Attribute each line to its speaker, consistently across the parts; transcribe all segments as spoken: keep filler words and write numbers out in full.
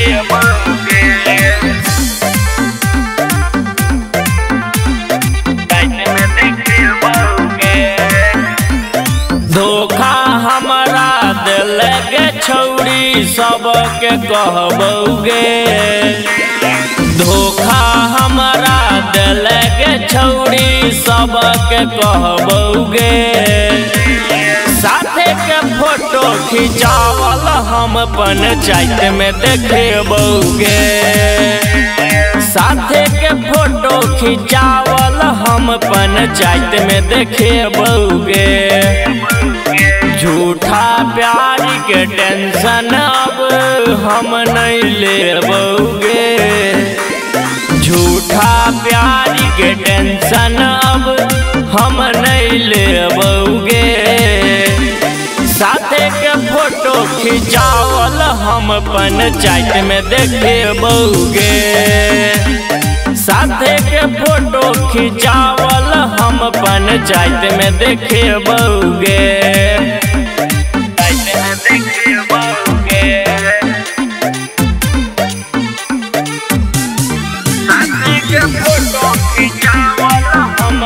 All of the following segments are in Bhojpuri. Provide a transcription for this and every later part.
Speaker 1: धोखा हमरा दिल के छौरी सबके कहबोगे। धोखा हमरा दिल के छौरी सबके कहबोगे। साथे के फोटो खिंचावल हम पंचायत में देखेबोगे। साथे के फोटो खिंचावल हम पंचायत में देखेबोगे। झूठा प्यार के टेंशन अब हम नहीं लेबोगे। झूठा प्यार के टेंशन अब हम नहीं लेबोगे। साथे के फोटो खिंचावल हम पंचायत में देखेबोगे। साथे के फोटो खिंचावल हम पंचायत में देखेबोगे। फोटो खिंचावल हम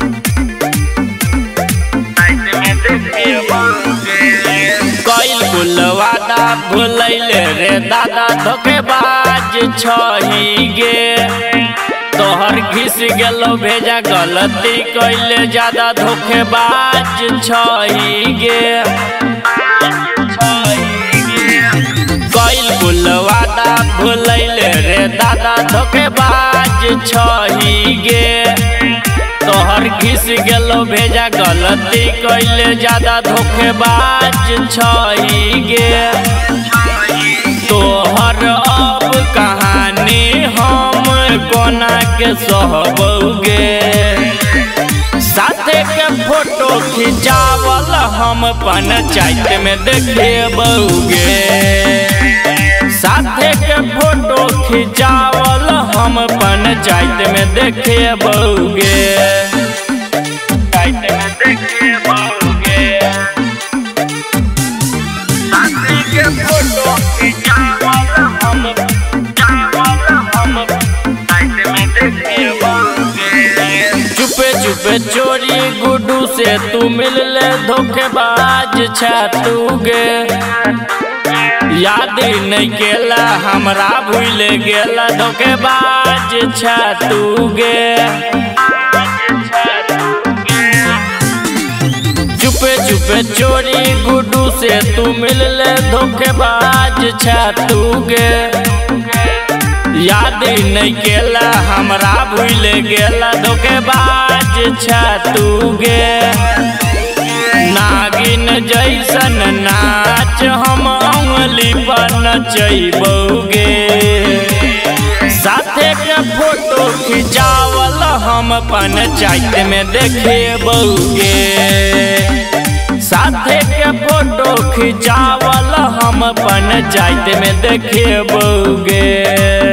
Speaker 1: कईल कुल वादा भुलैले रे दादा धोखेबाज छही गे। तोहर घिस गेलो भेजा गलती कैले ज्यादा धोखेबाज छही गे। कईल कुल वादा भुलैले रे दादा धोखेबाज छही गे। तोहर घिस गेलो भेजा गलती कैले ज्यादा धोखेबाज छही गे। तोहर अब कहानी हम कोना के सहबोगे। साथे के फोटो खिंचावल हम पंचायत में देखेबोगे। साथे के फोटो खिंचावल हम पंचायत में देखेबोगे। पंचायत में देखेबोगे। साथे के फोटो खिंचावल हम हम पंचायत में देखेबोगे। चुपे चुपे चोरी गुड्डू से तू मिल ले धोखेबाज छातूगे। याद नहीं केला हमरा भूल गेला धोखेबाज छातूगे। चुपे चुपे चोरी गुड्डू से तू मिल ले धोखेबाज छातूगे। याद नहीं केला हमरा भूल गेला धोखेबाज छातूगे। नागिन जैसन नाच हम उंगली पर नचैबोगे। साथे के फोटो खिंचावल हम पंचायत में देखेबोगे। साथे के फोटो खिंचावल हम पंचायत में देखेबोगे।